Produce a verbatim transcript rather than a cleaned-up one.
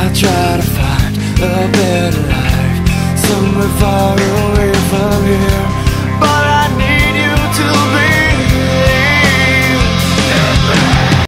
try to find a better life somewhere far away from here.